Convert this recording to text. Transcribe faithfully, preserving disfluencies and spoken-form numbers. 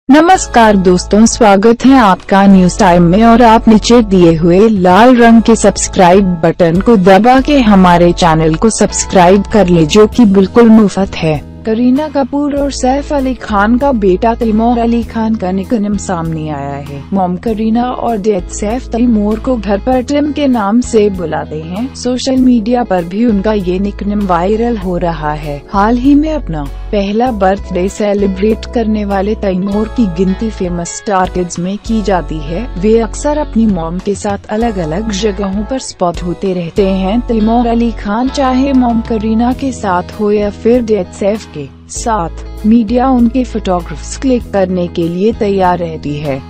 नमस्कार दोस्तों, स्वागत है आपका न्यूज टाइम में। और आप नीचे दिए हुए लाल रंग के सब्सक्राइब बटन को दबा के हमारे चैनल को सब्सक्राइब कर ले, जो कि बिल्कुल मुफ्त है। करीना कपूर और सैफ अली खान का बेटा तैमूर अली खान का निकनेम सामने आया है। मम करीना और डैड सैफ तैमूर को घर पर टिम के नाम से बुलाते हैं। सोशल मीडिया पर भी उनका ये निकनेम वायरल हो रहा है। हाल ही में अपना पहला बर्थडे सेलिब्रेट करने वाले तैमूर की गिनती फेमस स्टार किड्स में की जाती है। वे अक्सर अपनी मॉम के साथ अलग अलग जगहों पर स्पॉट होते रहते हैं। तैमूर अली खान चाहे मम करीना के साथ हो या फिर डैड सैफ के साथ, मीडिया उनके फोटोग्राफ्स क्लिक करने के लिए तैयार रहती है।